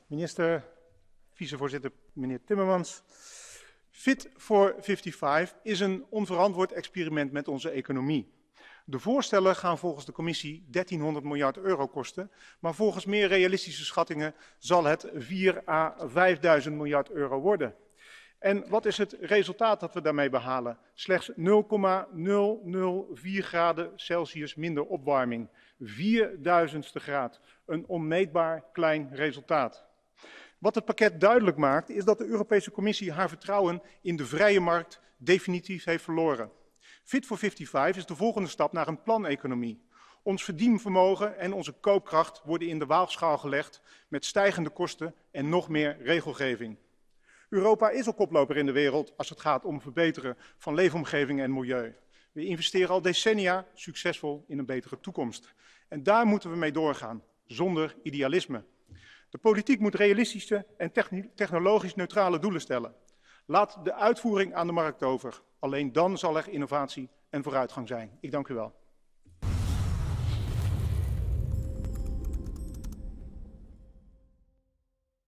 Minister, vicevoorzitter meneer Timmermans. Fit for 55 is een onverantwoord experiment met onze economie. De voorstellen gaan volgens de commissie 1300 miljard euro kosten, maar volgens meer realistische schattingen zal het 4.000 à 5.000 miljard euro worden. En wat is het resultaat dat we daarmee behalen? Slechts 0,004 graden Celsius minder opwarming. 4.000ste graad. Een onmeetbaar klein resultaat. Wat het pakket duidelijk maakt, is dat de Europese Commissie haar vertrouwen in de vrije markt definitief heeft verloren. Fit for 55 is de volgende stap naar een planeconomie. Ons verdienvermogen en onze koopkracht worden in de waagschaal gelegd met stijgende kosten en nog meer regelgeving. Europa is al koploper in de wereld als het gaat om het verbeteren van leefomgeving en milieu. We investeren al decennia succesvol in een betere toekomst. En daar moeten we mee doorgaan, zonder idealisme. De politiek moet realistische en technologisch neutrale doelen stellen. Laat de uitvoering aan de markt over. Alleen dan zal er innovatie en vooruitgang zijn. Ik dank u wel.